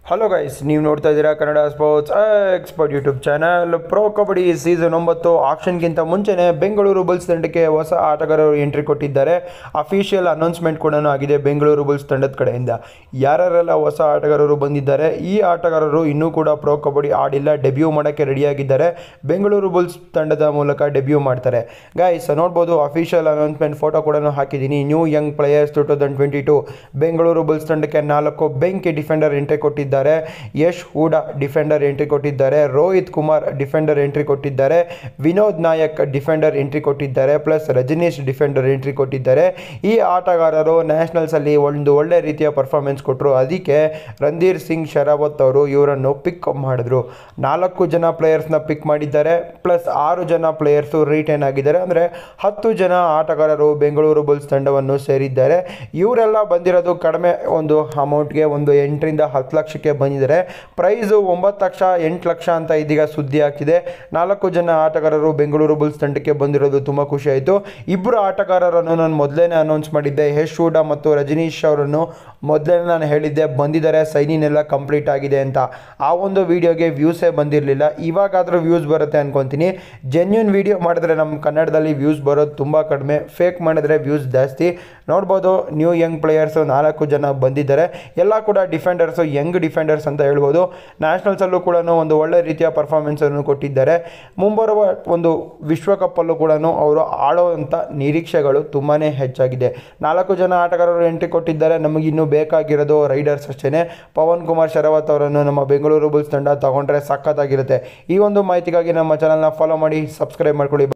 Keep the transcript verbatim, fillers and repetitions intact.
Hello guys, ನೀವು ನೋಡ್ತಾ ಇದ್ದೀರಾ Kannada sports expert YouTube channel. Pro kabaddi season ಒಂಬತ್ತು ಆಕ್ಷನ್ಗಿಂತ ಮುಂಚೆನೇ ಬೆಂಗಳೂರು ಬುಲ್ಸ್ ತಂಡಕ್ಕೆ ಹೊಸ ಆಟಗಾರರು ಎಂಟ್ರಿ ಕೊಟ್ಟಿದ್ದಾರೆ. ಅಫಿಷಿಯಲ್ ಅನೌನ್ಸ್ಮೆಂಟ್ ಕೂಡ ಆಗಿದೆ ಬೆಂಗಳೂರು ಬುಲ್ಸ್ ತಂಡದ ಕಡೆಯಿಂದ. ಯಾರ್ಯಾರೆಲ್ಲ ಹೊಸ ಆಟಗಾರರು ಬಂದಿದ್ದಾರೆ, ಈ ಆಟಗಾರರು ಇನ್ನೂ ಕೂಡ ಪ್ರೋ ಕಬಡ್ಡಿ ಆಡಿಲ್ಲ, ಡೆಬ್ಯೂ ಮಾಡೋಕ್ಕೆ ರೆಡಿಯಾಗಿದ್ದಾರೆ. ಬೆಂಗಳೂರು ಬುಲ್ಸ್ ತಂಡದ ಮೂಲಕ ಡೆಬ್ಯೂ ಮಾಡ್ತಾರೆ. ಗೈಸ್ ನೋಡ್ಬೋದು, ಅಫಿಷಿಯಲ್ ಅನೌನ್ಸ್ಮೆಂಟ್ ಫೋಟೋ ಕೂಡ ಹಾಕಿದ್ದೀನಿ. New young players two thousand twenty two Bengaluru Bulls ತಂಡಕ್ಕೆ ನಾಲ್ಕು ಬೆಂಕಿ ಡಿಫೆಂಡರ್ ಎಂಟ್ರಿ ಕೊಟ್ಟಿದ್ದಾರೆ. ಯಶ್ ಹೂಡಾ ಡಿಫೆಂಡರ್ ಎಂಟ್ರಿ ಕೊಟ್ಟಿದ್ದಾರೆ. ರೋಹಿತ್ ಕುಮಾರ್ ಡಿಫೆಂಡರ್ ಎಂಟ್ರಿ ಕೊಟ್ಟಿದ್ದಾರೆ. ವಿನೋದ್ ನಾಯಕ್ ಡಿಫೆಂಡರ್ ಎಂಟ್ರಿ ಕೊಟ್ಟಿದ್ದಾರೆ. ಪ್ಲಸ್ ರಜನೀಶ್ ಡಿಫೆಂಡರ್ ಎಂಟ್ರಿ ಕೊಟ್ಟಿದ್ದಾರೆ. ಈ ಆಟಗಾರರು ನ್ಯಾಷನಲ್ಸ್ ಅಲ್ಲಿ ಒಂದು ಒಳ್ಳೆ ರೀತಿಯ ಪರ್ಫಾರ್ಮೆನ್ಸ್ ಕೊಟ್ಟರು. ಅದಕ್ಕೆ ರಣಧೀರ್ ಸಿಂಗ್ ಶರಾವತ್ ಅವರು ಇವರನ್ನು ಪಿಕ್ ಮಾಡಿದ್ರು. ನಾಲ್ಕು ಜನ ಪ್ಲೇಯರ್ಸ್ನ ಪಿಕ್ ಮಾಡಿದ್ದಾರೆ. ಪ್ಲಸ್ ಆರು ಜನ ಪ್ಲೇಯರ್ಸು ರಿಟೈನ್ ಆಗಿದ್ದಾರೆ. ಅಂದರೆ ಹತ್ತು ಜನ ಆಟಗಾರರು ಬೆಂಗಳೂರು ಬುಲ್ಸ್ ತಂಡವನ್ನು ಸೇರಿದ್ದಾರೆ. ಇವರೆಲ್ಲ ಬಂದಿರೋದು ಕಡಿಮೆ ಒಂದು ಅಮೌಂಟ್ಗೆ, ಒಂದು ಎಂಟರಿಂದ ಹತ್ತು ಲಕ್ಷಕ್ಕೆ ಬಂದಿದ್ದಾರೆ. ಪ್ರೈಸು ಒಂಬತ್ತು ಲಕ್ಷ ಎಂಟು ಲಕ್ಷ ಅಂತ ಇದೀಗ ಸುದ್ದಿ ಆಗ್ತಿದೆ. ನಾಲ್ಕು ಜನ ಆಟಗಾರರು ಬೆಂಗಳೂರು ಬುಲ್ಸ್ ತಂಡಕ್ಕೆ ಬಂದಿರೋದು ತುಂಬ ಖುಷಿ ಆಯಿತು. ಇಬ್ಬರು ಆಟಗಾರರನ್ನು ನಾನು ಮೊದಲೇ ಅನೌನ್ಸ್ ಮಾಡಿದ್ದೆ, ಯಶ್ ಹೂಡಾ ಮತ್ತು ರಜನೀಶ್ ಅವರನ್ನು ಮೊದಲೇ ನಾನು ಹೇಳಿದ್ದೆ ಬಂದಿದ್ದಾರೆ, ಸೈನಿನ್ ಎಲ್ಲ ಕಂಪ್ಲೀಟ್ ಆಗಿದೆ ಅಂತ. ಆ ಒಂದು ವಿಡಿಯೋಗೆ ವ್ಯೂಸೇ ಬಂದಿರಲಿಲ್ಲ. ಇವಾಗಾದರೂ ವ್ಯೂಸ್ ಬರುತ್ತೆ ಅನ್ಕೊತೀನಿ. ಜೆನ್ಯೂನ್ ವಿಡಿಯೋ ಮಾಡಿದ್ರೆ ನಮ್ಮ ಕನ್ನಡದಲ್ಲಿ ವ್ಯೂಸ್ ಬರೋದು ತುಂಬ ಕಡಿಮೆ, ಫೇಕ್ ಮಾಡಿದ್ರೆ ವ್ಯೂಸ್ ಜಾಸ್ತಿ. ನೋಡ್ಬೋದು, ನ್ಯೂ ಯಂಗ್ ಪ್ಲೇಯರ್ಸು ನಾಲ್ಕು ಜನ ಬಂದಿದ್ದಾರೆ. ಎಲ್ಲ ಕೂಡ ಡಿಫೆಂಡರ್ಸು, ಯಂಗ್ ಡಿಫೆಂಡರ್ಸ್ ಅಂತ ಹೇಳ್ಬೋದು. ನ್ಯಾಷನಲ್ಸಲ್ಲೂ ಕೂಡ ಒಂದು ಒಳ್ಳೆ ರೀತಿಯ ಪರ್ಫಾರ್ಮೆನ್ಸನ್ನು ಕೊಟ್ಟಿದ್ದಾರೆ. ಮುಂಬರುವ ಒಂದು ವಿಶ್ವಕಪ್ಪಲ್ಲೂ ಕೂಡ ಅವರು ಆಡುವಂಥ ನಿರೀಕ್ಷೆಗಳು ತುಂಬಾ ಹೆಚ್ಚಾಗಿದೆ. ನಾಲ್ಕು ಜನ ಆಟಗಾರರು ಎಂಟ್ರಿ ಕೊಟ್ಟಿದ್ದಾರೆ. ನಮಗಿನ್ನೂ ಬೇಕಾಗಿರೋದು ರೈಡರ್ಸ್ ಅಷ್ಟೇ. ಪವನ್ ಕುಮಾರ್ ಶರಾವತ್ ಅವರನ್ನು ನಮ್ಮ ಬೆಂಗಳೂರು ಬುಲ್ಸ್ ತಂಡ ತಗೊಂಡ್ರೆ ಸಖತ್ತಾಗಿರುತ್ತೆ. ಈ ಒಂದು ಮಾಹಿತಿಗಾಗಿ ನಮ್ಮ ಚಾನಲ್ನ ಫಾಲೋ ಮಾಡಿ, ಸಬ್ಸ್ಕ್ರೈಬ್ ಮಾಡ್ಕೊಳ್ಳಿ.